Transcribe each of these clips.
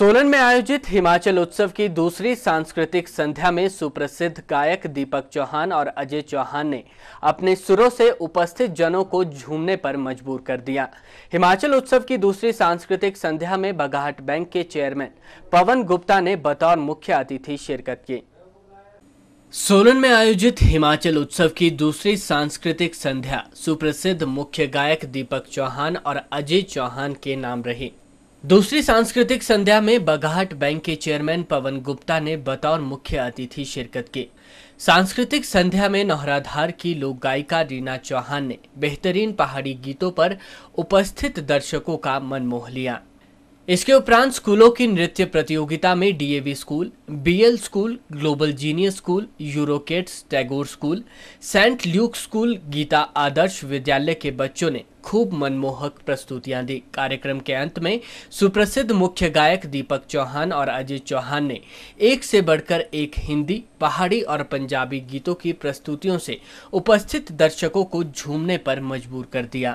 सोलन में आयोजित हिमाचल उत्सव की दूसरी सांस्कृतिक संध्या में सुप्रसिद्ध गायक दीपक चौहान और अजय चौहान ने अपने सुरों से उपस्थित जनों को झूमने पर मजबूर कर दिया। हिमाचल उत्सव की दूसरी सांस्कृतिक संध्या में बगाहट बैंक के चेयरमैन पवन गुप्ता ने बतौर मुख्य अतिथि शिरकत की। सोलन में आयोजित हिमाचल उत्सव की दूसरी सांस्कृतिक संध्या सुप्रसिद्ध मुख्य गायक दीपक चौहान और अजय चौहान के नाम रही। दूसरी सांस्कृतिक संध्या में बगाहट बैंक के चेयरमैन पवन गुप्ता ने बतौर मुख्य अतिथि शिरकत की। सांस्कृतिक संध्या में नौहराधार की लोक गायिका रीना चौहान ने बेहतरीन पहाड़ी गीतों पर उपस्थित दर्शकों का मन मोह लिया। इसके उपरांत स्कूलों की नृत्य प्रतियोगिता में DAV school, BL school, global genius school, यूरोकेट्स, Tagore school, saint Luke school, Gita Adarsh Vidyalaya के बच्चों ने खूब मनमोहक प्रस्तुतियां दी। कार्यक्रम के अंत में सुप्रसिद्ध मुख्य गायक दीपक चौहान और अजय चौहान ने एक से बढ़कर एक हिंदी, पहाड़ी और पंजाबी गीतों की प्रस्तुतियों से उपस्थित दर्शकों को झूमने पर मजबूर कर दिया।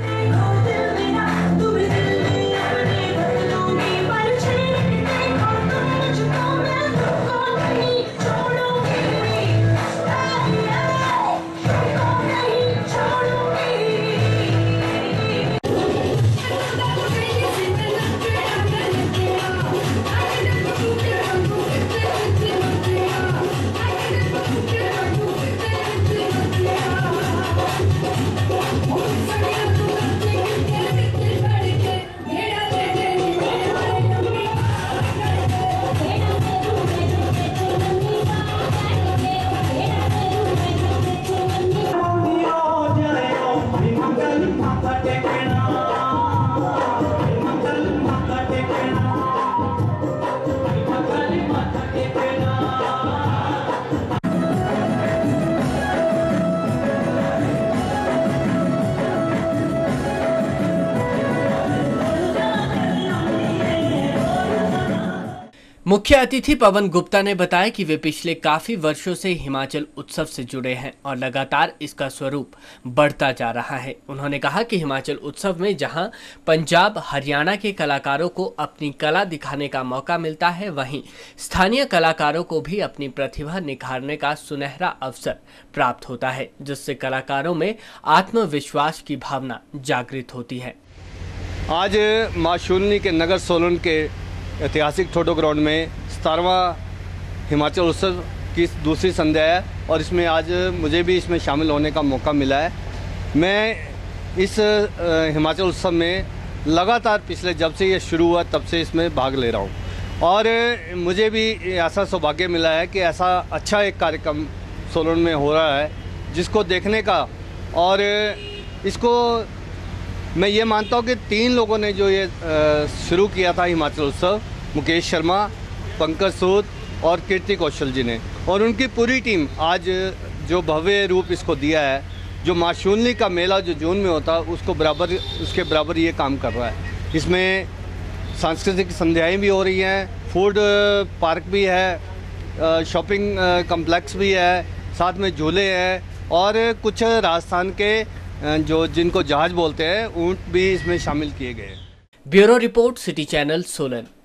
मुख्य अतिथि पवन गुप्ता ने बताया कि वे पिछले काफी वर्षों से हिमाचल उत्सव से जुड़े हैं और लगातार इसका स्वरूप बढ़ता जा रहा है। उन्होंने कहा कि हिमाचल उत्सव में जहां पंजाब, हरियाणा के कलाकारों को अपनी कला दिखाने का मौका मिलता है, वहीं स्थानीय कलाकारों को भी अपनी प्रतिभा निखारने का सुनहरा अवसर प्राप्त होता है, जिससे कलाकारों में आत्मविश्वास की भावना जागृत होती है। आज मां शूलिनी के नगर सोलन के ऐतिहासिक ठोडो ग्राउंड में 17वां हिमाचल उत्सव की दूसरी संध्या है और इसमें आज मुझे भी इसमें शामिल होने का मौका मिला है। मैं इस हिमाचल उत्सव में लगातार पिछले जब से ये शुरू हुआ तब से इसमें भाग ले रहा हूँ और मुझे भी ऐसा सौभाग्य मिला है कि ऐसा अच्छा एक कार्यक्रम सोलन में हो रहा है जिसको देखने का, और इसको मैं ये मानता हूँ कि 3 लोगों ने जो ये शुरू किया था हिमाचल उत्सव, मुकेश शर्मा, पंकज सूद और कीर्ति कौशल जी ने, और उनकी पूरी टीम आज जो भव्य रूप इसको दिया है, जो मां शूलिनी का मेला जो जून में होता है उसके बराबर ये काम कर रहा है। इसमें सांस्कृतिक संध्याएँ भी हो रही हैं, फूड पार्क भी है, शॉपिंग कम्प्लेक्स भी है, साथ में झूले हैं और कुछ राजस्थान के जिनको जहाज बोलते हैं ऊंट भी इसमें शामिल किए गए हैं। Bureau report, city channel, Solan.